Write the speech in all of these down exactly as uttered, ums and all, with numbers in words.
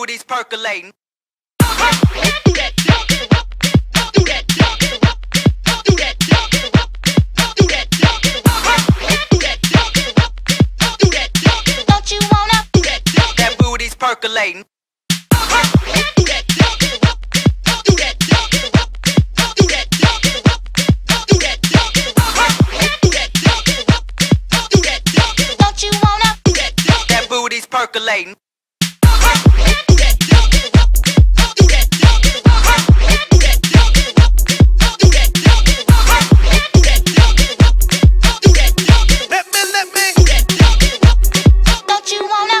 booty's percolating. Don't you wanna? That booty's percolating. Don't you wanna? That booty's percolating. Let me, let me. Don't you wanna?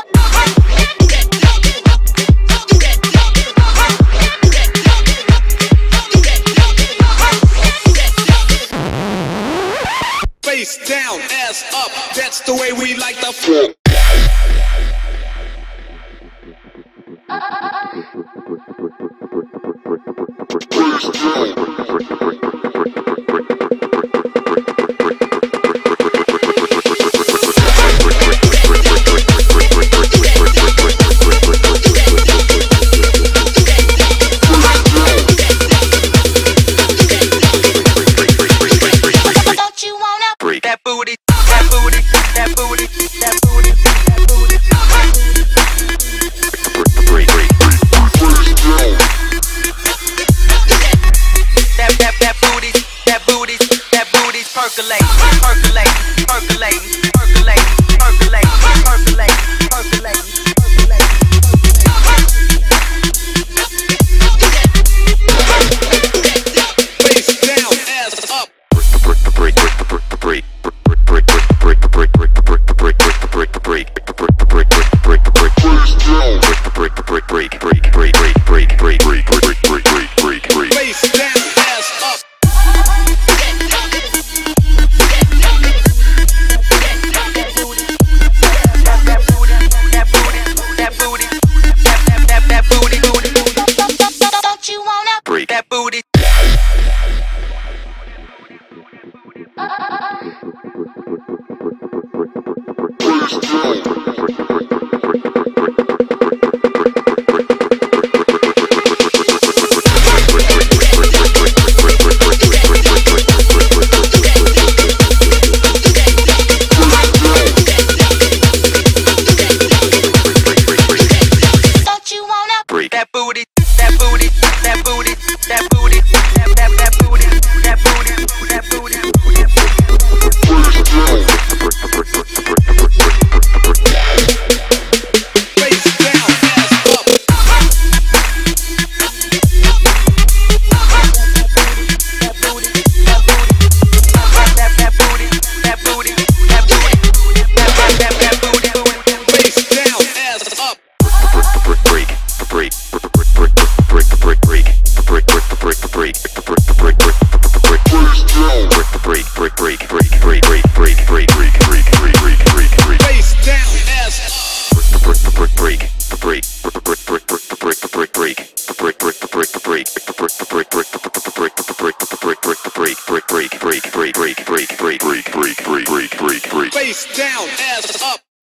Face down, ass up. That's the way we like the flow. Don't you wanna? That booty, that booty, that booty, that booty, that booty. That that that booty, that booty, that booty's percolating, percolating, percolating, percolating, percolating, percolating, percolating, Face down, ass up. Face down, ass up. that booty, that booty, that booty, that that that that booty, booty, Don't you wanna? that booty. Don't you wanna? That booty, that booty, that booty, that booty, that that that booty, that booty, that booty, that Face down, ass up. Face down, ass up. Face down, ass up. Face down, ass up.